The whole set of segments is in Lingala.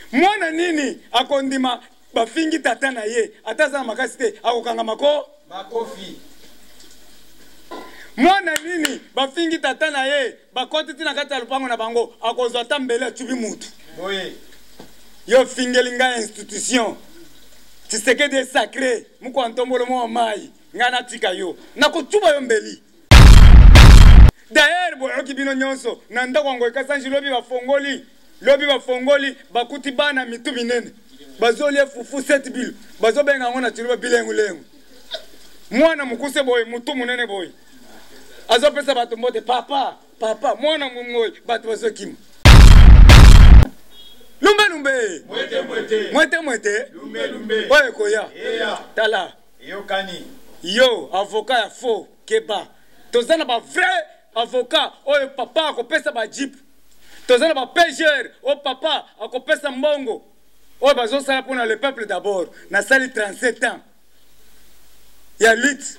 Mwana nini akondima bafingi tata na ye ataza makasi te akokanga makofi. Mwana nini bafingi tata na ye bakoti tina kati ya lupango na bango akozwa ta mbele achubi mutu. Yo fingelinga institution Tshisekedi sacré muko antombolo mo mai ngana tika yo nakotuba yo mbeli. D'ailleurs boyoki bino nyonso na ndako ngo ekasanji lobi bafongoli bakuti bana mitu minene bazolie fufu 7 bil bazobenga ngona chiluba bilengu mwana mukuse boy mutu munene boy azopesa bato mbote papa mwana mungoi bato bazokima lumbe mwete oye koya tala yo avocat ya faux keba tozana ba vrai avocat oyo papa akopesa ba jeep tozana ba pêcheur o papa akopesa mbongo oyo bazosala pona le peuple d'abord na sali 37 ans ya lit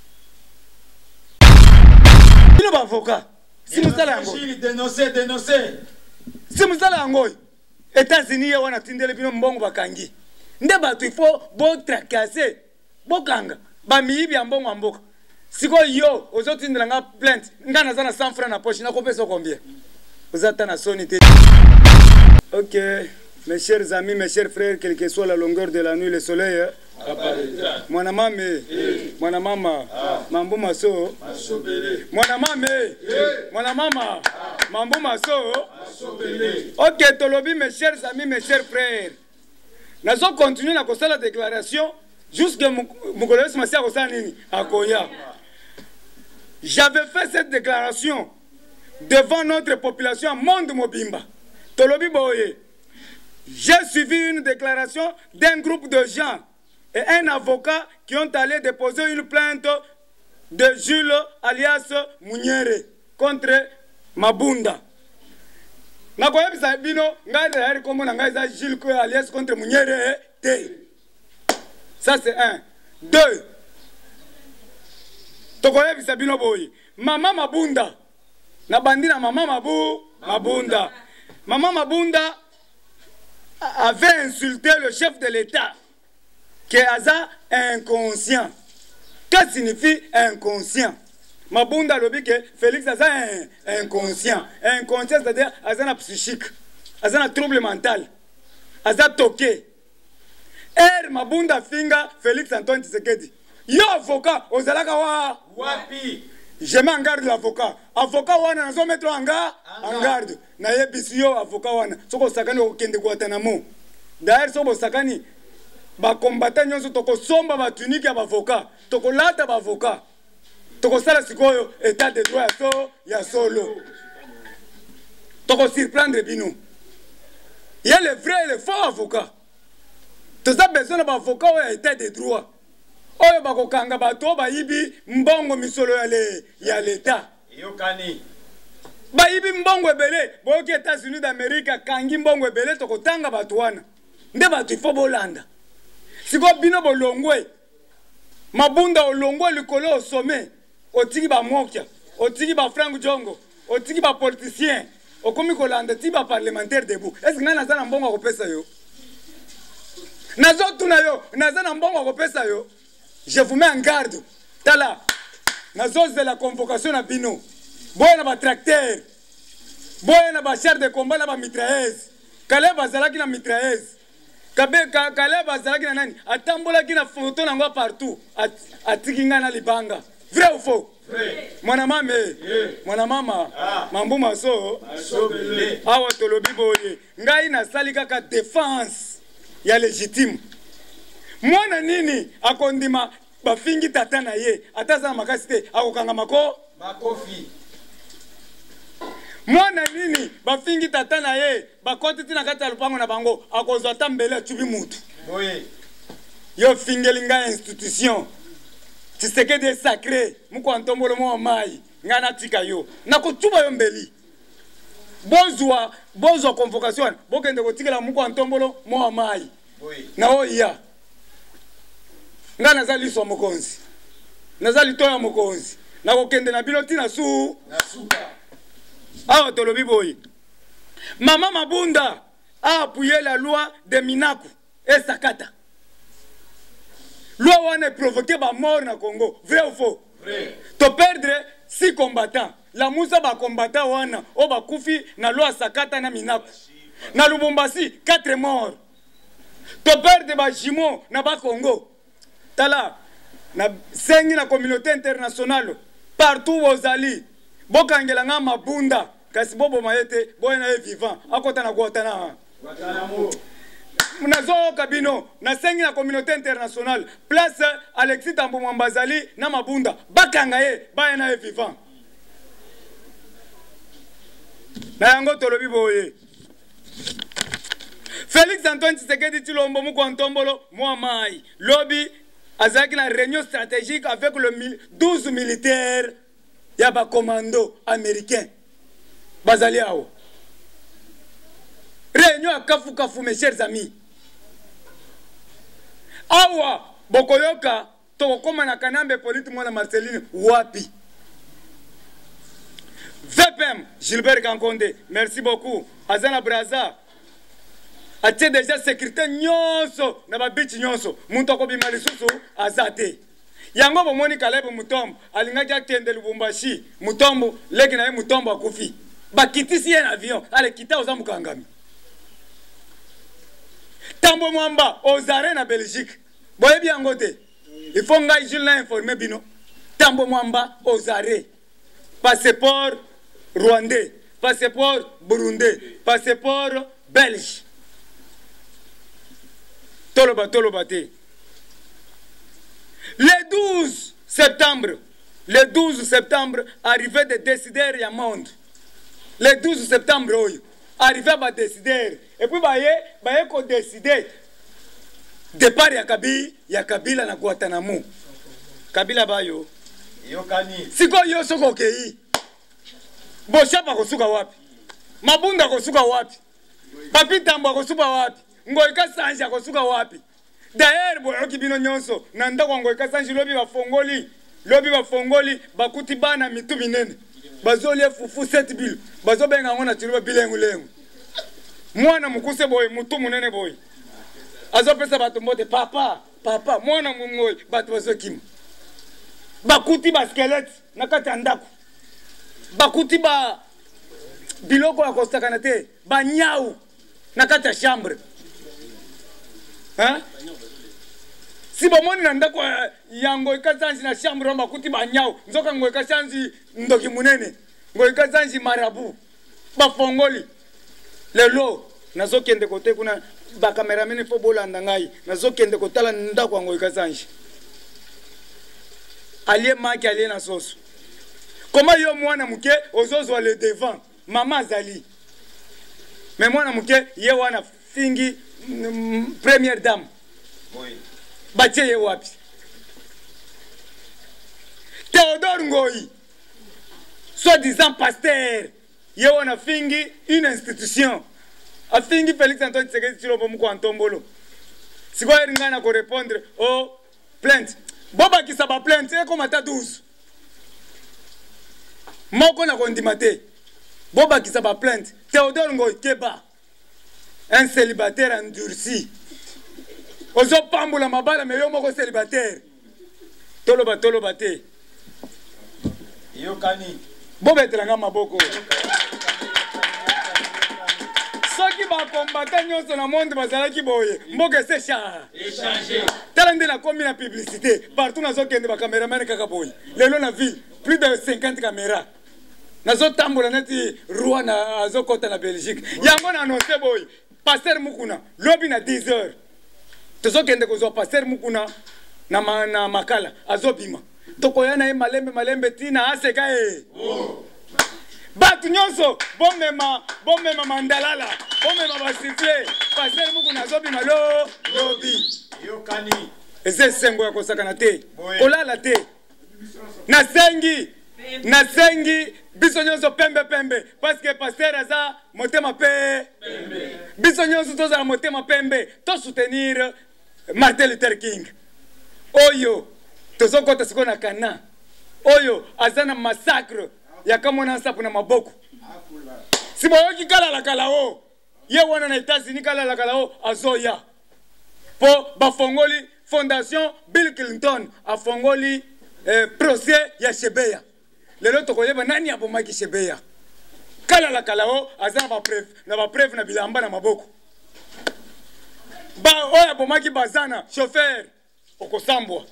ino ba avocat si musala yango dénoncer si musala yango États-Unis ya wana tindele bino mbongo bakangi nde bato ifo bo tracasser bokanga ba miibi ya mbongo mboka siko yo ozotindela nga plainte ngana zana 100 francs na poche nakopesa combien ozata na sonité. OK mes chers amis, mes chers frères, quelle que soit la longueur de la nuit, le soleil mwana mame mwana mama mambo maso mwana mame mwana mama mambo maso. OK tolobi mes chers amis, mes chers frères, nazo continuer na kosala déclaration jusqu'à mukolosi masia kosala nini akoya. J'avais fait cette déclaration devant notre population à Monde Mobimba. Tolobi boye. J'ai suivi une déclaration d'un groupe de gens et un avocat qui ont allé déposer une plainte de Jules alias Munyere contre Mabunda. Nakoyebisa bino ngai derrière comme ngai za Jules alias contre Munyere te. Ça c'est un. Deux. Tokoyebisa bino boy. Mama Mabunda. Na bandina mama Mabunda. Mama Mabunda avait insulté le chef de l'État, qui est inconscient. Qu'est-ce que signifie inconscient? Mabunda lobi que Félix Aza inconscient. Inconscient, c'est-à-dire Azana psychique, Azana trouble mental, Aza toqué. Mabunda finga Félix Antoine Tshisekedi. Yo avocat, ozalaka wapi? Je mets en garde l'avocat. Avocat wana nazo mettre en garde. Na yebisi yo avocat wana. Soko sakani okende Guantanamo. D'ailleurs soko sakani ba combattant nyonso toko somba ba tunique ya avocat. Toko lata ba avocat. Toko sala sikoyo état de droit ya solo. Toko surprendre bino. Il y a le vrai et le faux avocat. Tout ça besoin d'un avocat ou état de droit. Oyo bakokanga bato bayibi mbongo misolo ya l'État. Yokani. Bayibi mbongo ebele, boyoki États-Unis d'Amérique kangi mbongo ebele tokotanga bato wana. Nde bato ifo bolanda. Siko bino bolongwe. Mabunda olongwe likolo au sommet. Otiki ba mokia, otiki ba Frank Jongo, otiki ba politicien, okomi kolanda ti ba parlementaire debout. Est-ce que ngana zana mbongo akopesa yo? Nazo tuna yo, nazana mbongo akopesa yo. Je vous mets en garde. Tala. Nazose de la convocation à Bino. Boye na ba tracteur. Boye na ba char de combat na ba mitrailleuse. Kaleb azalaki na mitrailleuse. Kaleb azalaki na nani? Atambola ki na photo na ngwa partout. Atiki nga na libanga. Vrai ou faux? Vrai. Mwana mame. Mwana mama. Mambu maso. Awa tolobi boye. Ngai na sali kaka défense ya légitime. Mwana nini akondima bafingi tata na ye ataza makasi te akokanga makofi. Mwana nini bafingi tata na ye bakoti tina kati ya lupango na bango akozwa ta mbele achubi mutu. Yo fingelinga institution Tshisekedi sacré muko antombolo mo mai ngana tika yo nakotuba yo mbeli. Bozwa convocation bokende kotikela muko antombolo mo mai. Na oya nga nazali so mokonzi nazali toya mokonzi nakokende na bino tina suka awa tolobi boyi mama Mabunda a appuyé la loi de Minaku et Sakata. Loi wana provoqué ba mort na Congo. Vrai ou faux? Vrai. To perdre 6 combattants. La Moussa ba combattant wana o ba kufi na loi Sakata na Minaku. Na Lubumbashi 4 morts. To perdre ba Jimo na ba Congo. Tala na sengi na communauté internationale partout aux alliés. Bokangela nga mabunda kasi bobo mayete boyena e vivant akota na Guantanamo. Munazo kabino na sengi na communauté internationale place Alexis Tambo Mwambazali na mabunda bakanga ye bayena e vivant. Na yango tolobi boye. Félix Antoine Tshisekedi Tshilombo muko ntombolo mwa mai lobby azaki na réunion stratégique avec le 12 militaires ya ba commando américain bazali awo. Réunion à kafu mes chers amis. Awa bokoyoka tokoma na kanambe politi mwana Marceline wapi. VPM Gilbert Kankonde, merci beaucoup. Azana Braza atie déjà sécurité nyonso na ba bichi nyonso muntu akobima lisusu azate. Yango bomoni Kaleb Mutombo alingaki akende Lubumbashi Mutombo leki na ye Mutombo akufi. Bakitisi ye na avion ale kita oza mukangami. Tambo Mwamba ozare na Belgique. Boye biango te. Il faut ngai Jules na informer bino. Tambo Mwamba ozare. Passeport rwandais, passeport burundais, passeport belge. Toloba te. Le 12 septembre, arrivé de décider ya monde. Le 12 septembre, arrivé à décider. Et puis, baye ko décider. Départ ya Kabila na Guantanamo. Kabila bayo. Yokani. Siko yo soko kei. Boshapa kosuka wapi? Mabunda kosuka wapi? Papi Tambo kosuka wapi? Ngoika Sanja kosuka wapi? D'ailleurs, boyoki bino nyonso, nanda kwa Ngoika Sanja lobi bafongoli, bakuti bana mitu minene. Bazoli fufu 7000. Bazo benga ngona chiluba bilengu. Mwana mukuse boy, mutu munene boy. Azo pesa batu mbote papa, mwana mungoi, batu bazo kim. Bakuti ba skelete nakati andako. Bakuti ba biloko ya kostakana te, ba nyau nakati ya chambre. Hein? Si bomoni na ndako ya Ngoika Sanji na chambre amba kuti ba nyau, nzoka Ngoika Sanji ndoki munene, Ngoika Sanji marabu, ba fongoli. Lelo nazo kende kote kuna ba cameraman fo bolanda ngai, nazo kende kotala ndako ya Ngoika Sanji. Alie maki alie na soso. Comment yo mwana muke ozozo le devant mama zali. Mais mwana muke ye wana fingi première dame. Oui. Bache ye wapi. Théodore Ngoyi, soi-disant pasteur, ye wana fingi une institution. A fingi Félix Antoine Tshisekedi Tshilombo muko antombolo. Siko eringana ko répondre aux plaintes. Boba ki saba plainte e comme ata 12. Moko na kondimate. Boba ki saba plainte. Théodore Ngoyi Keba. Un célibataire endurci. Ozo pambula mabala me yo moko célibataire. Toloba te. Yokani. Boba etelanga maboko. Soki ba combattant nyonso na monde bazalaki boye. Mboke se cha. Échanger. Talende na komi na publicité. Partout nazo kende ba cameraman kaka boye. Lelo na ville, plus de 50 caméras. Nazo tambola neti roi na azo kota na Belgique. Yango na annoncer boy. Pasteur Mukuna, lobby na 10 heures. Tozo kende ko zo pasteur Mukuna na makala azo bima. Tokoyana e malembe tina aseka e. Oh. Batu nyonso bomema mandalala, bomema basifle. Pasteur Mukuna azo bima lobby. Yokani. Eze sengo ya kosakana te. Kolala te. Na sengi biso nyonso pembe parce que pasteur aza motema pembe. Biso nyonso toza na motema pembe to soutenir Martin Luther King. Oyo tozokota siko na kana. Oyo azana massacre ya kamona nsapu na maboko. Si boyoki kala la kala o ye wana na États-Unis kala kalao azoya po bafongoli fondation Bill Clinton afongoli procès ya Shebeya lelo tokoyeba nani abomaki Shebeya kala kalao azana ba preuve na bilamba na maboko ba oya bomaki bazana chauffeur okosambwa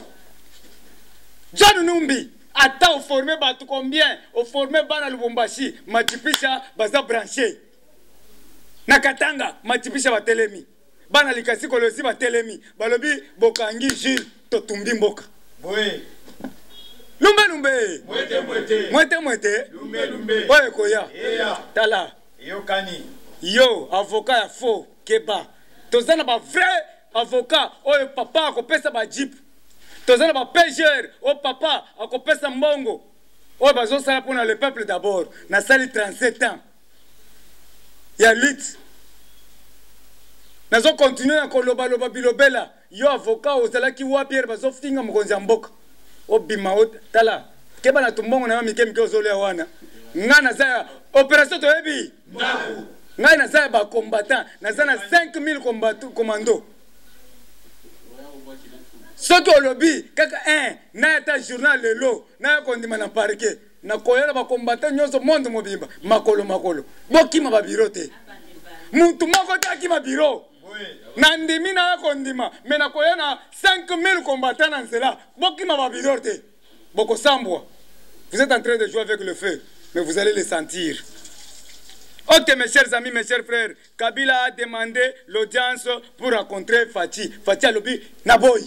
John Numbi ata au formé batu combien au formé bana Lubumbashi matipisha baza branché na Katanga matipisha batelemi bana likasi kolosi batelemi balobi bokangi Jules totumbi mboka Boé. Lumbe mwete Lumbe. oye koya Eya. tala Yokani. yo avocat ya faux keba tozana ba vrai avocat oyo papa akopesa ba jeep tozana ba pêcheur o papa akopesa mbongo oyo bazosala mpona le peuple d'abord nasali 37 ans ya lutte nazo continue na kolobaloba bilobela yo avocat ozalaki wapi ere bazofinga mokonzi ya mboka obima tala keba na tumbongo na yo mike ozolia wana nga naza ya opération toyebi ngai naza ya bacombattant naza na 5000 commando soki olobi kaka nayata journal lelo naya kondima na parke nakoyela bacombattant nyonso monde mobimba makolo bokima babiro te mutu moko te akima biro nandimi naya kondima me nakoya na 5000 combattants na nzela bokima babiro te bokosambwa. Vous êtes en train de jouer avec le feu mais vous allez le sentir. Ok mes chers amis, mes chers frères, Kabila a demandé l'audience pour rencontrer Fachi. Fachi a lobi naboy.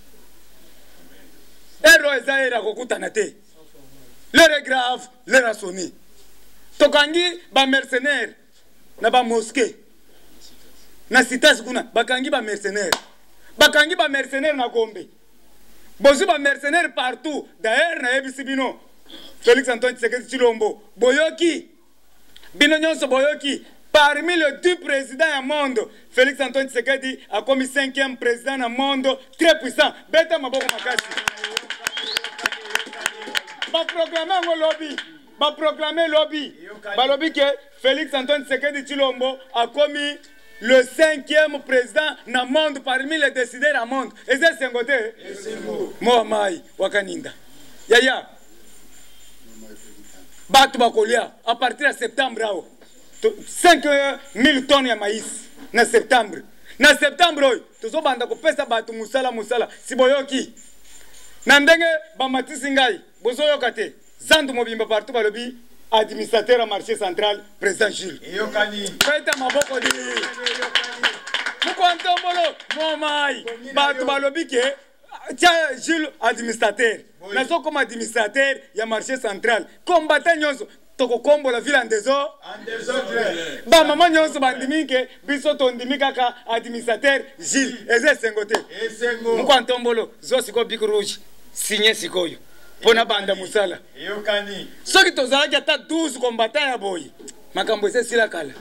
Ero ezaira kokutana te. L'heure est grave, l'heure a sonné. Tokangi ba mercenaire na ba mosquée. Na citas kuna bakangi ba mercenaire. Bakangi ba mercenaire na Gombe. Bozu ba mercenaire partout. D'ailleurs na yebisi bino Félix Antoine Tshisekedi Tshilombo boyoki bino nyonso boyoki parmi les 2 présidents du monde Félix Antoine Tshisekedi a commis 5e président du monde très puissant beta maboko makasi ba proclamer lobby balobi que Félix Antoine Tshisekedi Tshilombo a commis le 5e président du monde parmi les décideurs du monde et c'est Sengote Mohamai Wakaninda yaya Batu bakolia à partir de septembre 5000 tonnes de maïs na septembre. Na septembre tozo banda ko pesa batu musala siboyoki. Na ndenge ba matisi ngai bozoyoka te. Zandu mobimba partout balobi administrateur à marché central président Jules. Yokani. Feta maboko di. Mukontombolo momai batu balobi ke tia Jules administrateur. Nazo comme administrateur ya marché central combattant nyonso toko kombo la ville en désordre ba mama nyonso bandimike biso tondimi kaka administrateur Gilles eze sengote mukwantombolo zo siko big rouge signé sikoyo pona banda musala Yokani. soki tozalaki ata 12 combattant ya boyi makambo ese sila kala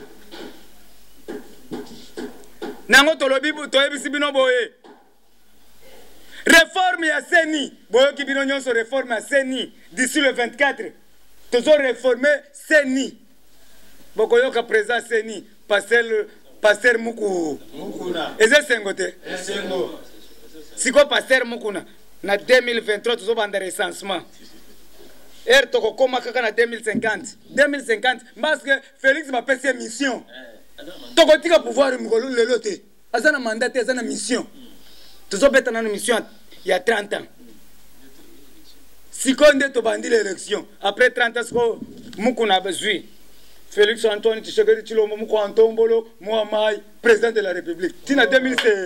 nango tolobi toyebisi bino boye réforme ya Seni boyoki bino nyonso réforme ya Seni d'ici le 24 tozo réformer Seni bokoyoka président Seni pasteur Mukuna eze sengote Esengo. siko pasteur Mukuna na 2023 tozo banda recensement toko koma kaka na 2050 parce que Félix m'a passé mission toko tika pouvoir mukolo lelo te azana mandat te azana mission tozo beta na mission il y a 30 ans. Si on est bandi l'élection, après 30 ans, Mukuna a besoin. Félix Antoine Tshisekedi Tshilombo Mukwantombolo, Mohamai, président de la République. Tina 2016.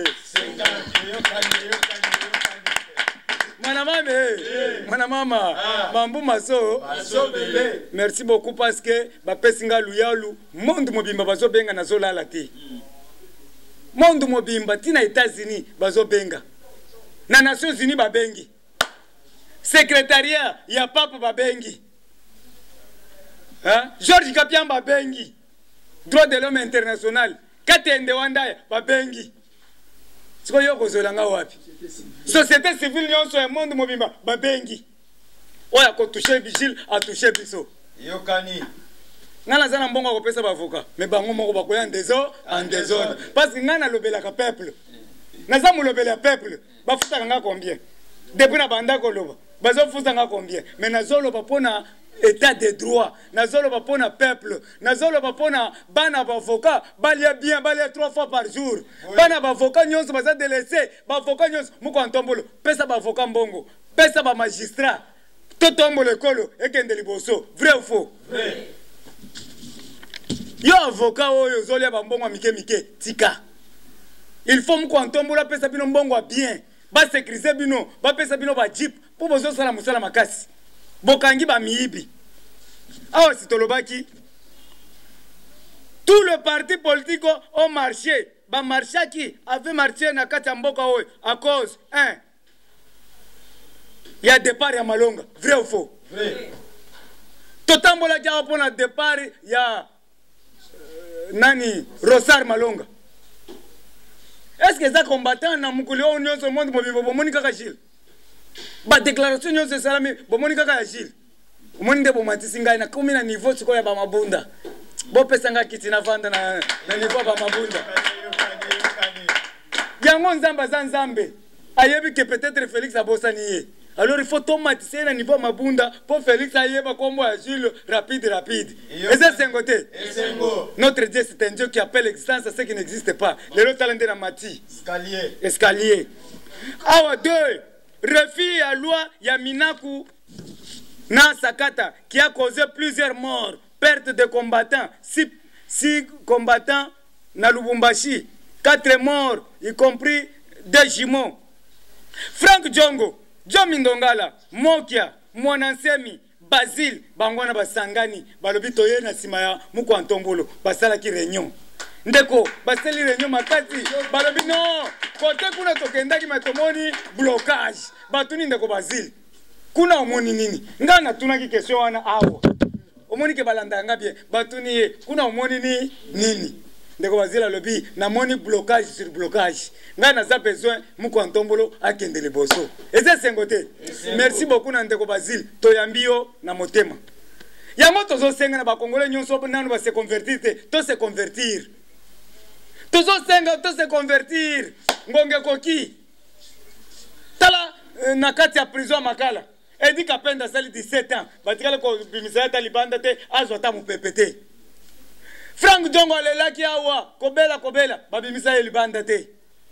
Mana mama, Bambu Maso. Merci beaucoup parce que Bapesinga Luyalu, monde mobimba bazo benga na zola lati. Monde mobimba tina États-Unis bazo benga. Na Nations Unies babengi. Secrétariat ya papa babengi. Hein? Georges Kapian babengi. Droit de l'homme international. Katende Wandaya babengi. Siko yoko zolanga wapi? Société civile nyonso ya monde mobimba babengi. Oya ko toucher vigile a toucher biso. Yokani. ngana zana mbongo ko pesa bavoka mais bango moko bakoya en désordre parce que ngana lobela ka peuple naza molobela peuple bafuta nga combien depuis na banda ko loba bazo futa nga combien mais nazoloba pona état de droit nazoloba pona peuple nazoloba pona bana bavoka balia bien balia 3 fois par jour bana bavoka nyonso baza délaissé bavoka nyonso muko antombolo pesa bavoka mbongo pesa ba magistrat totombola ekolo ekende liboso vrai ou faux Vrai. yo avocat oyo zolia ba mbongo mike tika il faut muko antombola pesa bino mbongo bien ba sécuriser bino ba pesa bino ba jeep po bozo sala musala makasi bokangi ba miibi awa sitolobaki tout le parti politique ont marché ba marchaki avait marché na kati ya mboka oyo à cause il y a départ ya malonga vrai ou faux Vrai. totambola kia pona départ ya nani Rosar Malonga est-ce que ça combattant na mukuli o nyonso monde mobimbo bomoni kaka Gilles ba déclaration nyonso salami bomoni kaka ya Gilles omoni nde bomatisi ngai na kumi na niveau siko ya ba mabunda bo pesa nga kiti na vanda na niveau ba mabunda yango nzamba za nzambe ayebi que peut-être Félix abosani ye alors il faut tomatiser na niveau mabunda pour Félix ayeba kombo ya Gilles rapide et ça c'est un côté notre Dieu c'est un Dieu qui appelle l'existence à ce qui n'existe pas le talent de la mati escalier awa deux refus à loi ya Minaku na Sakata qui a causé plusieurs morts perte de combattants 6 combattants na Lubumbashi 4 morts y compris 2 jumeaux Frank Djongo Jomi Ndongala Mokia Mwanansemi Basile bangwana basangani balobi toye na sima ya muko antombolo basala ki réunion ndeko baseli réunion makati balobi non kote kuna tokendaki matomoni blocage batuni ndeko Basile kuna omoni nini ngana tunaki question wana awo omoni ke balanda nga bien batuni kuna omoni nini ndeko Basile lobi na moni blocage sur blocage ngana za besoin muko antombolo akende le boso eze sengote merci beaucoup na ndeko Basile toyambio na motema yango tozo senga na ba congolais nyonso nanu ba se convertir to se convertir tozo senga to se convertir ngonge koki tala na kati ya prison Makala edi kapenda sali 17 ans batikala ko bimisaya talibanda te azota mu PPT Frank Djongo alelaki awa kobela babimisa libanda te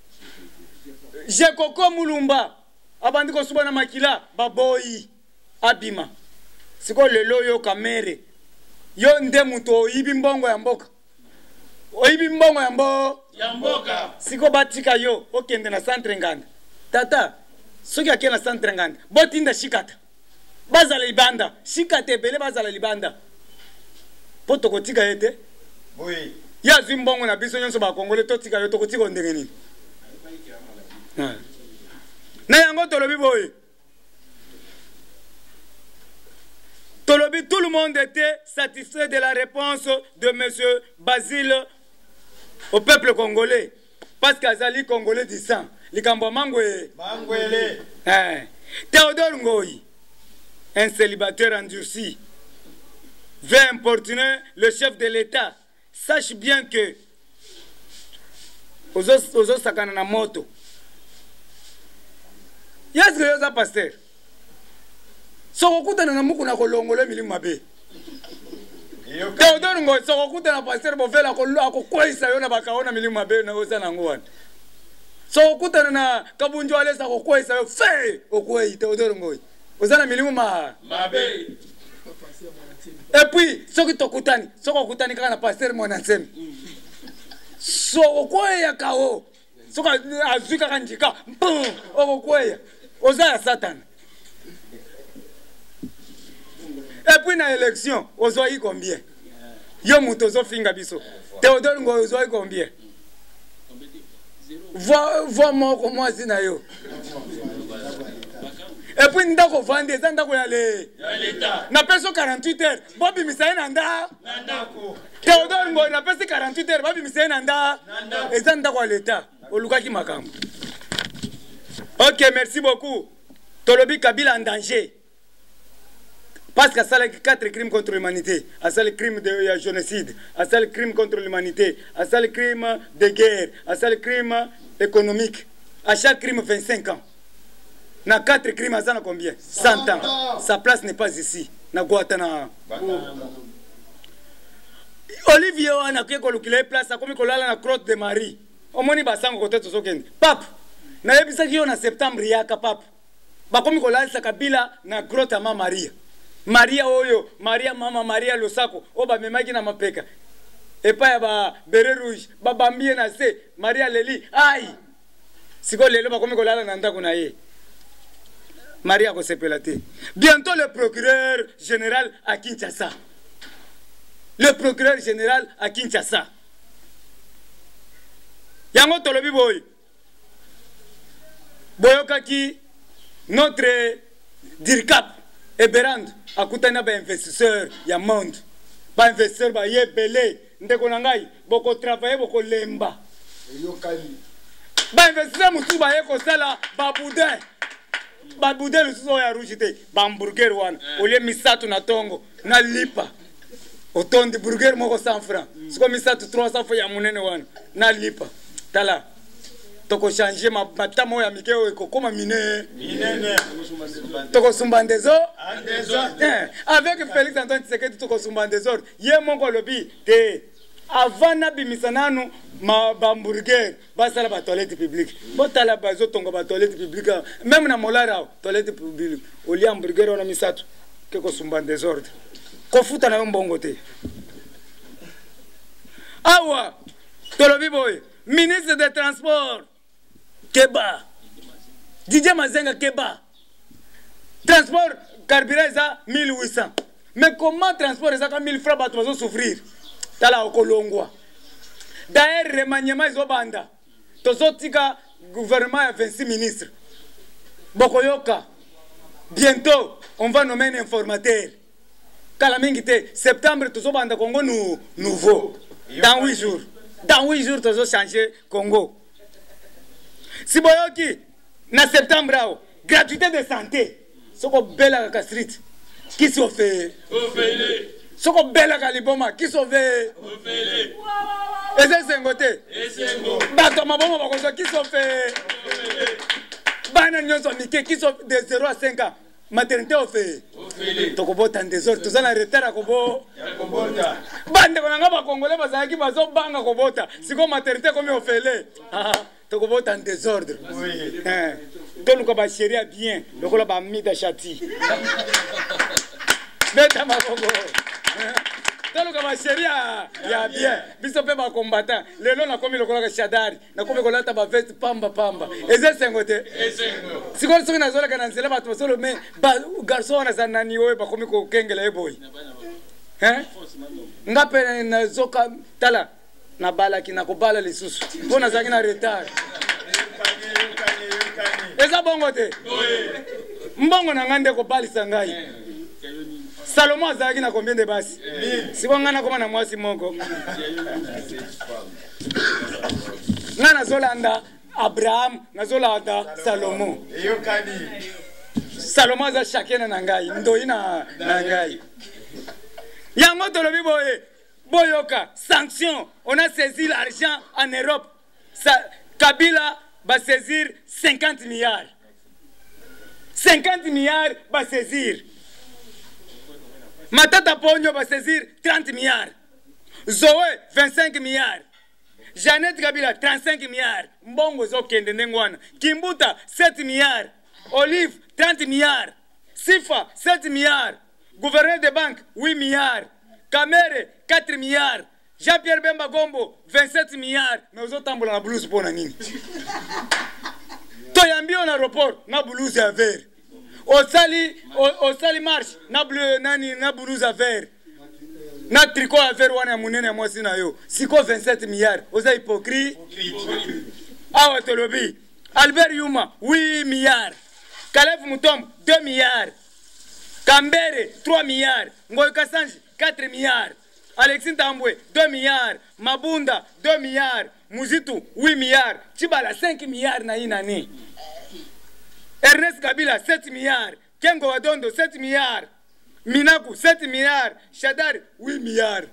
Jekoko Mulumba abandi ko suba na makila baboyi abima siko lelo yo kamere yo nde muto oyibi mbongo ya mboka oyibi mbongo ya mboka siko batika yo okende na centre nganda tata soki akena na centre nganda botinda shikata bazala libanda shikate bele bazala libanda poto kotika yete Oui. Ya zimbongo na biso nyonso ba Congolais totika yo tokotika ndenge nini na yango tolobi boye tolobi tout le monde était satisfait de la réponse de monsieur Basile au peuple congolais parce qu'azali congolais du sang likambo mangwe Mangwele. Théodore Ngoyi un célibataire endurci veut importuner le chef de l'État. Sache bien que ozo sakana na moto. Yes que yoza pasteur. Sokokuta na muku na kolongole milimu mabe. Théodore Ngoyi sokokuta na pasteur bovela ko akokwisa yo na bakaona milimu mabe na oza na ngwana. Sokokuta na kabunjo alesa kokwisa yo fe okwei Théodore Ngoyi. Oza na milimu mabe. Et puis, ce qui tokutani, ce qui tokutani kana pasteur Mwanansemi. So quoi ya kao. Ce qui azuka kanjika, boum, quoi ya. Oza ya Satan. Et puis na élection, ozo yi combien? Yo mutozo finga biso. Théodore Ngoyi ozo yi combien? Vois moi comment zina yo. Et puis ndako vande za ndako ya l'État na peso 48 heures bobi misaye na ndako Théodore Ngoyi na peso 48 heures bobi misaye na ndako eza ndako ya l'État olukaki makambo. OK, merci beaucoup. Tolobi Kabila en danger. Parce qu'il y a 4 crimes contre l'humanité. Il y a le crime de génocide, il y a le crime contre l'humanité, il y a le crime de guerre, il y a le crime économique. À chaque crime, 25 ans. Dans 4 crimes, ça a combien? 100 ans. Sa place n'est pas ici. Dans Guatemala. Olivier, on a fait place, comme il a la crotte de Marie. Au moins, il va s'en côté de ce qu'il Pape, na yebisa ki yo na septembre yaka papa. Bakomi kolalisa kabila na grotte ma Maria. Maria oyo, Maria mama Maria losako, o ba memaki na mapeka. Epa ya ba beret rouge, ba bambie na se, Maria leli. Ai. Siko lelo bakomi kolala na ndako na ye. Maria ko sepelate. Bientôt le procureur général à Kinshasa. Le procureur général à Kinshasa. Yango tolobi boy. Boyokaki notre DIRCAP et Berand akutana ba investisseur ya monde. Ba investisseur ba yebele ndeko na ngai boko travailler boko lemba. Yokali. Ba investisseur musu ba yeko sala ba boudin. Ba boudin lususo ya rujite ba hamburger wana. Olie misatu na tongo na lipa. Otondi burger moko 100 francs. Siko misatu 300 francs ya munene wana na lipa. Tala. Toko changer matamo ya mikeo ekokoma minene. Toko sumbandezo. Avec Félix Antoine Tshisekedi toko sumbandezo. Ye moko lobi te avant na bimisananu ma hamburger basala ba toilette publique. Botala bazo tongo ba toilette publique même na molara toilette publique. Oli hamburger ona misatu keko sumbandezo. Kofuta na mbongo te. Awa tolobi boy ministre des Transports Keba Didier Mazenga Keba transport carburant ça 1800 mais comment transport ça 1000 francs bato bazo souffrir tala okolongwa d'ailleurs remaniement izobanda tozotika gouvernement a 26 ministres bokoyoka bientôt on va nommer un informateur kala mingi te septembre tozobanda Congo nouveau dans 8 jours. Dans 8 jours, tu vas changer Congo. Si boyoki, na septembre, gratuité de santé. Ce qu'on belle à street. Qui s'en fait? Ce qu'on belle à Liboma. Qui s'en fait? Et c'est un côté. Bato maboma qui s'en fait? Bana nyoso mike qui sont de 0 à 5 ans. Maternité au fait. Tokobota en désordre. Tous en retard à Kobo. Bande konanga ba Congolais bazaki bazo banga kobota. Siko maternité comme au fait. Tokobota en désordre. Oui. Toluka ba chéria bien. Lokola ba mida chati. Beta makongo. Toluka ba chéria ya bien. Biso pe ba combattant. Lelo na komi lokola ka shadari. Na komi kolata ba veste pamba. Eze sengote. Siko soki na zola kana nzela bato solo mais ba garçon na zanani oyo ba komi ko kengela eboy. Ngape na zoka tala na bala kina ko bala lisusu. Bona zaki na retard. Eza bongo te. Mbongo na ngande ko balisa ngai. Salomon azaki na combien de basi? Siko ngana koma na mwasi moko. Ngana zolanda Abraham na zolanda Salomon. Salomon za chacun na ngai, ndoi na ngai. Yango tolobi boye, boyoka, sanction, on a saisi l'argent en Europe. Kabila va saisir 50 milliards. 50 milliards va saisir. Matata Ponyo va saisir 30 milliards. Zoé, 25 milliards. Jeannette Kabila, 35 milliards. Mbongo Zokende Nengwana. Kimbuta, 7 milliards. Olive, 30 milliards. Sifa, 7 milliards. Gouverneur de banque, 8 milliards. Kamere, 4 milliards. Jean-Pierre Bemba Gombo, 27 milliards. Mais aux autres, on a blouse pour nani. Toyambi on aéroport, na blouse à verre. Au sali marche, na bleu nani na blouse à verre. Na tricot à verre wana munene moi sina yo. Siko 27 milliards. Aux hypocrites. Awa tolobi. Albert Yuma, 8 milliards. Caleb Moutombe, 2 milliards. Kambere, 3 milliards. Ngoy Kassanji, 4 milliards. Alexis Tambwe, 2 milliards. Mabunda, 2 milliards. Muzitu, 8 milliards. Chibala, 5 milliards na inani. Ernest Kabila, 7 milliards. Kengo Wadondo, 7 milliards. Minaku 7 milliards, Shadari 8 milliards.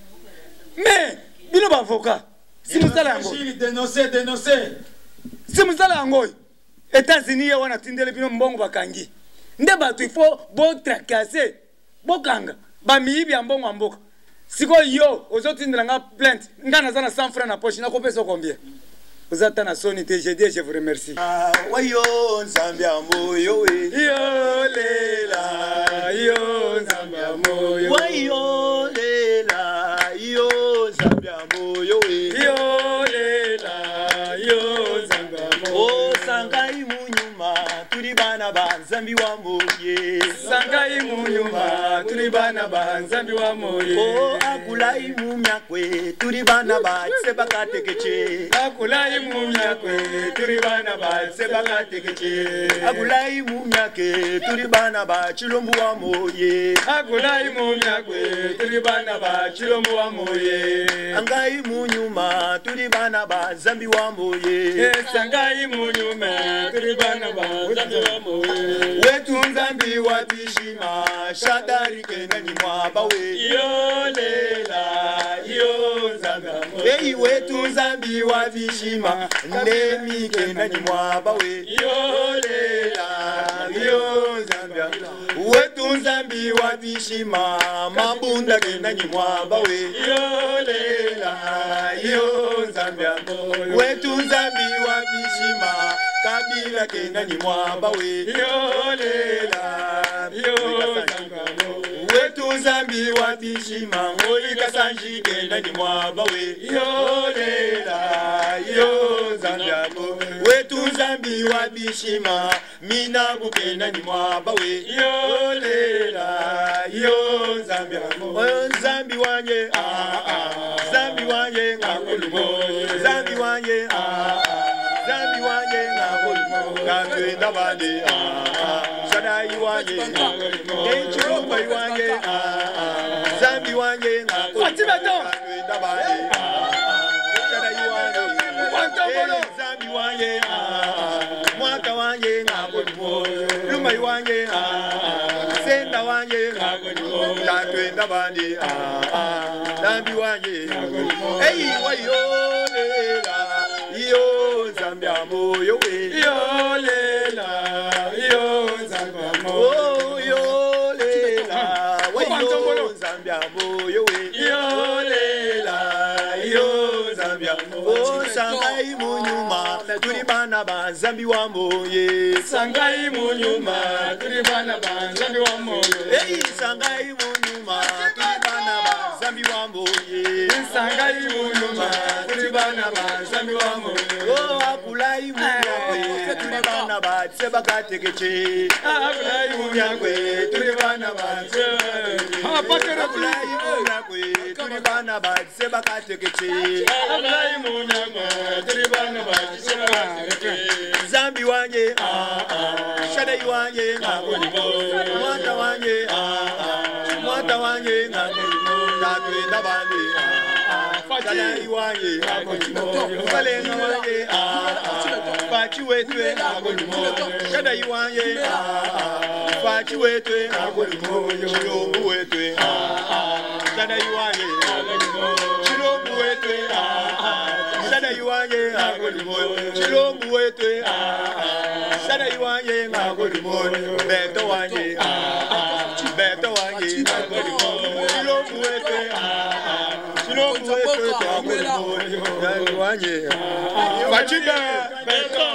Mais bino ba avocat. Si musala yango. Dénoncer. Si musala yango. États-Unis ya wana tindele bino mbongo bakangi. Nde batu il faut bo tracasser. Bokanga. Ba miibi mbongo mboka. Siko yo ozotindela nga plainte. Ngana zana 100 francs na poche na kopesa combien? Vous êtes en sonne TGD, je vous remercie. Wayo Zambia moyo we. Yo lela, yo Zambia moyo. Wayo lela, yo Zambia moyo we. Yo lela, yo Zambia moyo. Oh sangai munyuma, turi bana ba Zambi wa moye. Sangai munyuma, turi bana ba Zambi wa moye. Oh akulai mumyakwe, turi bana ba sebaka tekeche. Akulai mumyakwe, turi bana ba sebaka tekeche. Akulai mumyake, turi bana ba chilombu wa moye. Akulai mumyakwe, turi bana ba chilombu wa moye. Angai munyuma, turi bana ba Zambi wa moye. Sangai munyuma, turi bana ba Zambi wa moye. Wetu Nzambi wa bishima, Shadari kena ni mwaba we. Yo lela, yo Zambia moyo. Hey wetu Nzambi wa bishima, Ndemi kena ni mwaba we. Yo lela, yo Zambia moyo. Wetu Nzambi wa bishima, Mabunda kena ni mwaba we. Yo lela, yo Zambia moyo. Wetu Nzambi wa bishima, Kabila kena ni mwaba we. Yo lela, yo Zambia moyo. Wetu Nzambi wa bishima, Ngoika sanji kena ni mwaba we. Yo lela, yo Zambia moyo. Wetu Nzambi wa bishima, Minaku kena ni mwaba we. Yo lela, yo Zambia moyo. Oyo Nzambi wanye Nzambi wanye ngakulumo. Nzambi wanye Nzambi wanye ngakulumo. Katwe ndabande Shadai wanye Kenchirumba wanye Nzambi wanye ngakulumo. Katwe ndabande Shadai wanye Nzambi wanye Mwaka wanye ngakulumo. Lumai wanye Senda wanye Katwe ndabande Nzambi wanye Hey wayo lela yo Zambia moyo we. Yo lela, yo Zambia moyo. Oh yo lela wayo Zambia moyo we. Yo lela, yo Zambia moyo. Oh sangai munyuma, turi bana ba Zambi wa moye. Sangai munyuma, turi bana ba Zambi wa moyo. Hey sangai munyuma, turi bana ba Zambi wa moye. Sangai munyuma, turi bana ba Zambi wa moyo. Oh akulai munyakwe, turi bana ba sebaka tekeche. Akulai munyakwe, turi bana ba Apakara Akulai munyakwe, turi bana ba sebaka tekeche. Akulai munyakwe, turi bana ba Zambi wanye Shadai wanye Mwata wanye Mwata wanye Katwe ndabande Shadai wanye Kalenga wanye Fachi wetwe Shadai wanye Fachi wetwe Chilombu wetwe Shadai wanye Chilombu wetwe Shadai wanye Chilombu wetwe Shadai wanye Beto wanye Beto wanye Chilombu wetwe Chilombu wetwe Shadai wanye Fachiga, Beto.